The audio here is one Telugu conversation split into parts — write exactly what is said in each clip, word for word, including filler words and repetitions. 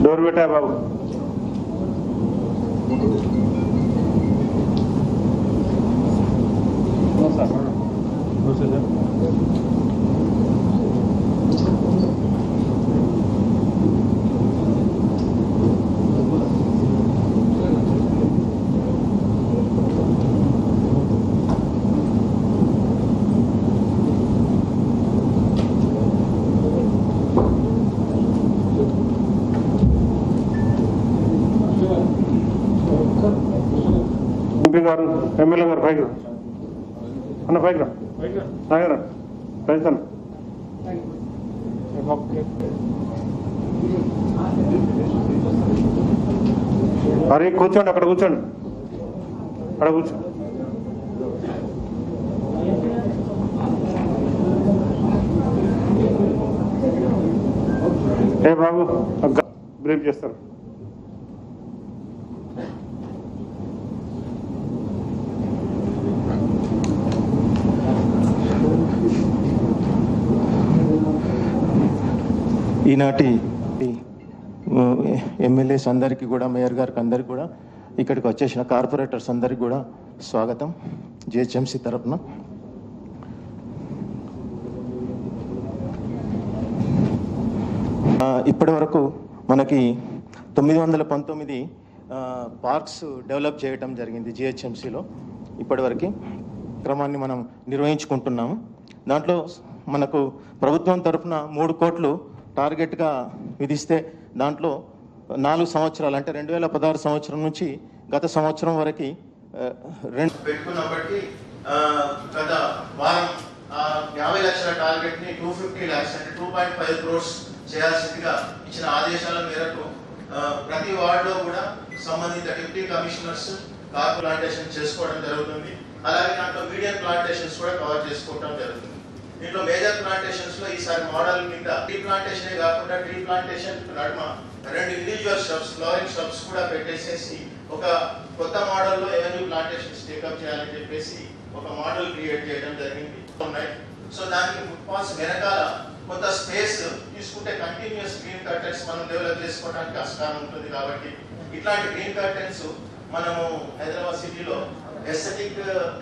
డోర్ పెట్టా బాబు. ఎంపీ గారు, ఎమ్మెల్యే గారు పైకి అన్న, పైకి రా నాగరా పైకి అన్న. అరే కూర్చోండి, అక్కడ కూర్చోండి, అక్కడ కూర్చో. ఏ బాబు బ్రీఫ్ చేస్తారు. ఈనాటి ఎమ్మెల్యేస్ అందరికీ కూడా, మేయర్ గారికి అందరికీ కూడా, ఇక్కడికి వచ్చేసిన కార్పొరేటర్స్ అందరికీ కూడా స్వాగతం జిహెచ్ఎంసీ తరఫున. ఇప్పటి వరకు మనకి తొమ్మిది వందల పంతొమ్మిది పార్క్స్ డెవలప్ చేయటం జరిగింది జిహెచ్ఎంసీలో. ఇప్పటివరకు క్రమాన్ని మనం నిర్వహించుకుంటున్నాము. దాంట్లో మనకు ప్రభుత్వం తరఫున మూడు కోట్లు టార్గెట్గా విధిస్తే దాంట్లో నాలుగు సంవత్సరాలు అంటే రెండు వేల పదహారు సంవత్సరం నుంచి గత సంవత్సరం వరకు రెండు పెట్టుకున్నప్పటికీ గత వారం యాభై లక్షల టార్గెట్ ని టూ ఫిఫ్టీ ల్యాక్స్ అంటే టూ పాయింట్ ఫైవ్ క్రోర్స్ చేయాల్సిందిగా ఇచ్చిన ఆదేశాల మేరకు ప్రతి వార్డులో కూడా సంబంధిత డిప్యూటీ కమిషనర్స్ కార్ ప్లాంటేషన్ చేసుకోవడం జరుగుతుంది. అలాగే దాంట్లో మీడియం ప్లాంటేషన్స్ కూడా కవర్ చేసుకోవడం జరుగుతుంది. దీంట్లో మేజర్ ప్లాంటేషన్స్ లో ఈసారి మోడల్ కింద ట్రీ ప్లాంటేషన్ కాకుండా ట్రీ ప్లాంటేషన్ నడుమ రెండు ఇండివిజువల్ షాప్స్, ఫ్లవరింగ్ షాప్స్ కూడా పెట్టేసేసి ఒక కొత్త మోడల్లో ఎవెన్యూ ప్లాంటేషన్స్ టేకప్ చేయాలని చెప్పేసి ఒక మోడల్ క్రియేట్ చేయడం జరిగింది. సో దానికి ఫుట్ పాత్స్ వెనకాల కొంత స్పేస్ తీసుకుంటే కంటిన్యూస్ గ్రీన్ కర్టెన్స్ మనం డెవలప్ చేసుకోవడానికి ఆస్కారం ఉంటుంది. కాబట్టి ఇట్లాంటి గ్రీన్ కర్టెన్స్ మనము హైదరాబాద్ సిటీలో ఎస్థెటిక్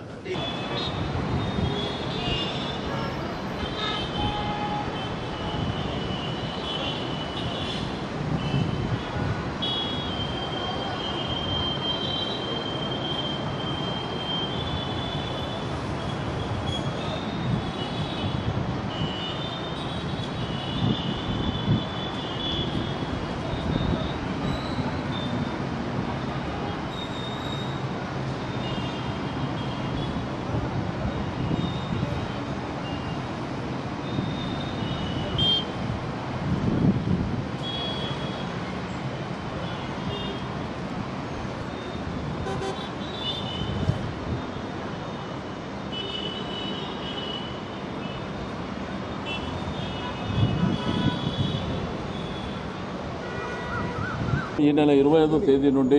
ఈ నెల ఇరవై ఐదో తేదీ నుండి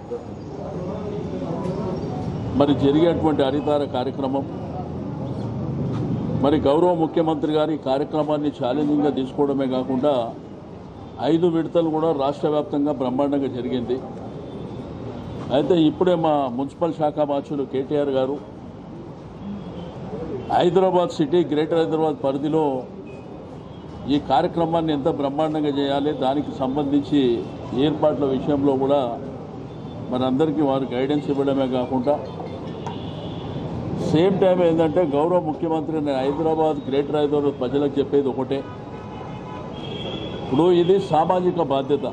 మరి జరిగేటువంటి హరితార కార్యక్రమం, మరి గౌరవ ముఖ్యమంత్రి గారి కార్యక్రమాన్ని ఛాలెంజింగ్గా తీసుకోవడమే కాకుండా ఐదు విడతలు కూడా రాష్ట్ర వ్యాప్తంగా బ్రహ్మాండంగా జరిగింది. అయితే ఇప్పుడే మా మున్సిపల్ శాఖ మార్చులు కేటీఆర్ గారు హైదరాబాద్ సిటీ, గ్రేటర్ హైదరాబాద్ పరిధిలో ఈ కార్యక్రమాన్ని ఎంత బ్రహ్మాండంగా చేయాలి, దానికి సంబంధించి ఏర్పాట్ల విషయంలో కూడా మనందరికీ వారు గైడెన్స్ ఇవ్వడమే కాకుండా సేమ్ టైం ఏంటంటే గౌరవ ముఖ్యమంత్రి నేను హైదరాబాద్, గ్రేటర్ హైదరాబాద్ ప్రజలకు చెప్పేది ఒకటే, ఇప్పుడు ఇది సామాజిక బాధ్యత.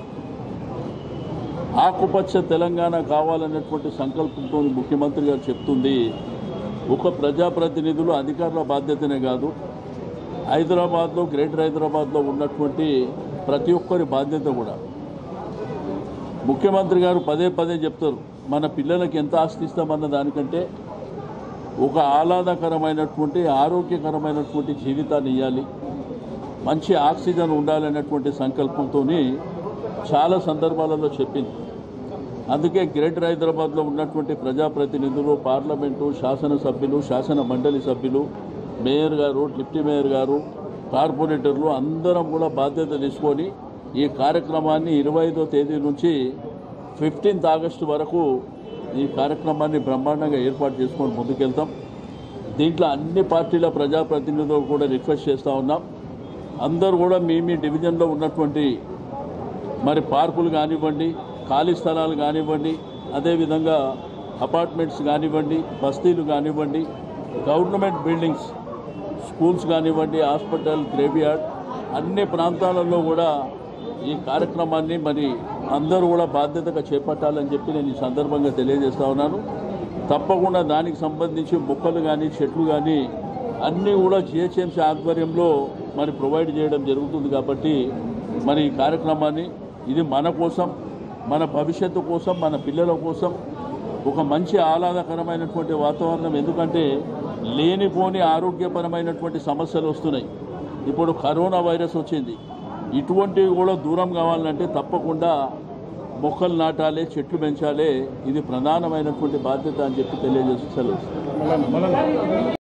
ఆకుపచ్చ తెలంగాణ కావాలనేటువంటి సంకల్పంతో ముఖ్యమంత్రి గారు చెప్తుంది. ఒక ప్రజాప్రతినిధులు, అధికారుల బాధ్యతనే కాదు, హైదరాబాద్లో, గ్రేటర్ హైదరాబాద్లో ఉన్నటువంటి ప్రతి ఒక్కరి బాధ్యత కూడా. ముఖ్యమంత్రి గారు పదే పదే చెప్తారు, మన పిల్లలకి ఎంత ఆస్తి ఇస్తామన్న దానికంటే ఒక ఆహ్లాదకరమైనటువంటి, ఆరోగ్యకరమైనటువంటి జీవితాన్ని ఇవ్వాలి, మంచి ఆక్సిజన్ ఉండాలనేటువంటి సంకల్పంతో చాలా సందర్భాలలో చెప్పింది. అందుకే గ్రేటర్ హైదరాబాద్లో ఉన్నటువంటి ప్రజాప్రతినిధులు, పార్లమెంటు, శాసనసభ్యులు, శాసన మండలి సభ్యులు, మేయర్ గారు, డిప్యూటీ మేయర్ గారు, కార్పొరేటర్లు అందరం కూడా బాధ్యత తీసుకొని ఈ కార్యక్రమాన్ని ఇరవై ఐదో తేదీ నుంచి ఫిఫ్టీన్త్ ఆగస్టు వరకు ఈ కార్యక్రమాన్ని బ్రహ్మాండంగా ఏర్పాటు చేసుకొని ముందుకెళ్తాం. దీంట్లో అన్ని పార్టీల ప్రజాప్రతినిధులు కూడా రిక్వెస్ట్ చేస్తూ ఉన్నాం. అందరూ కూడా మీ మీ డివిజన్లో ఉన్నటువంటి మరి పార్కులు కానివ్వండి, ఖాళీ స్థలాలు కానివ్వండి, అదేవిధంగా అపార్ట్మెంట్స్ కానివ్వండి, బస్తీలు కానివ్వండి, గవర్నమెంట్ బిల్డింగ్స్, స్కూల్స్ కానివ్వండి, హాస్పిటల్, గ్రేవ్యార్డ్ అన్ని ప్రాంతాలలో కూడా ఈ కార్యక్రమాన్ని మరి అందరూ కూడా బాధ్యతగా చేపట్టాలని చెప్పి నేను ఈ సందర్భంగా తెలియజేస్తా ఉన్నాను. తప్పకుండా దానికి సంబంధించి మొక్కలు కానీ చెట్లు కానీ అన్నీ కూడా జిహెచ్ఎంసీ ఆధ్వర్యంలో మరి ప్రొవైడ్ చేయడం జరుగుతుంది. కాబట్టి మరి ఈ కార్యక్రమాన్ని ఇది మన కోసం, మన భవిష్యత్తు కోసం, మన పిల్లల కోసం ఒక మంచి ఆహ్లాదకరమైనటువంటి వాతావరణం. ఎందుకంటే లేనిపోని ఆరోగ్యపరమైనటువంటి సమస్యలు వస్తున్నాయి. ఇప్పుడు కరోనా వైరస్ వచ్చింది. ఇటువంటివి కూడా దూరం కావాలంటే తప్పకుండా మొక్కలు నాటాలి, చెట్లు పెంచాలి. ఇది ప్రధానమైనటువంటి బాధ్యత అని చెప్పి తెలియజేస్తూ సెలవు.